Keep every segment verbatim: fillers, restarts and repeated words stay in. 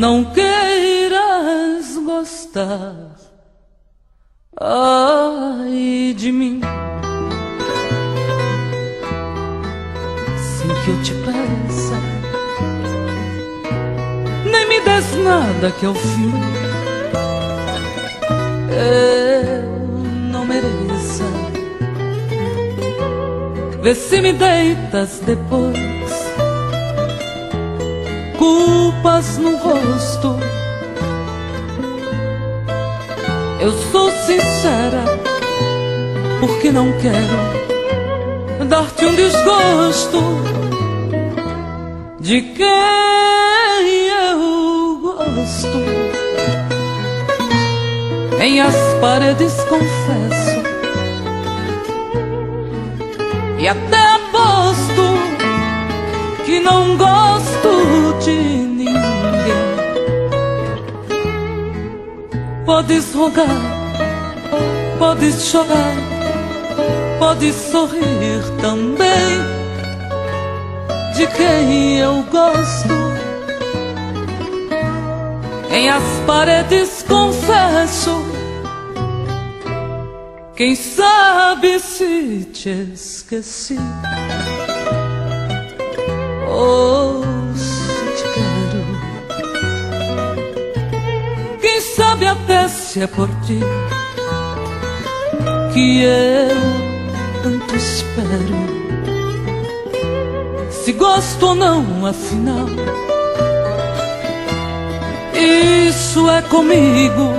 não queiras gostar, ai de mim, sem que eu te peça, nem me des nada que ao fim eu não mereça. Vê se me deitas depois culpas no rosto. Eu sou sincera, porque não quero dar-te um desgosto de quem eu gosto. Em as paredes confesso e até aposto que não gosto de ninguém. Podes rogar, podes chorar, podes sorrir também de quem eu gosto. Em as paredes confesso, quem sabe se te esqueci, ou se te quero, quem sabe até se é por ti que eu tanto espero. Se gosto ou não, afinal, isso é comigo.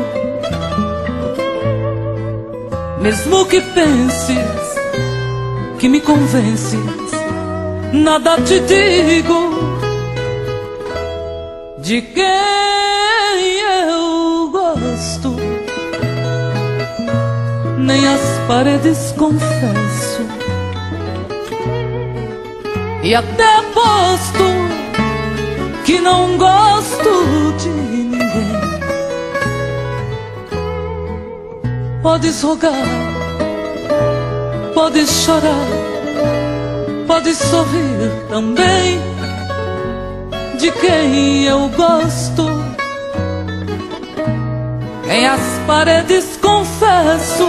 Mesmo que penses que me convences, nada te digo de quem eu gosto. Nem as paredes confesso e até aposto que não gosto de ninguém. Podes rogar, podes chorar, podes sorrir também de quem eu gosto. Em as paredes confesso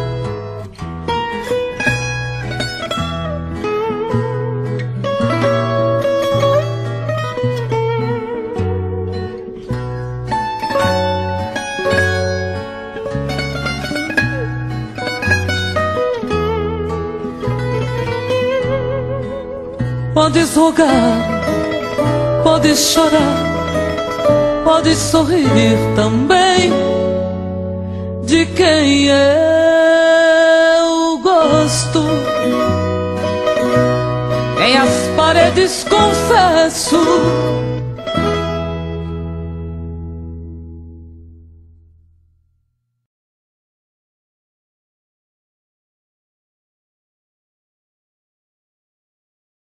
Podes rogar, podes chorar, podes sorrir também de quem eu gosto. Em as paredes confesso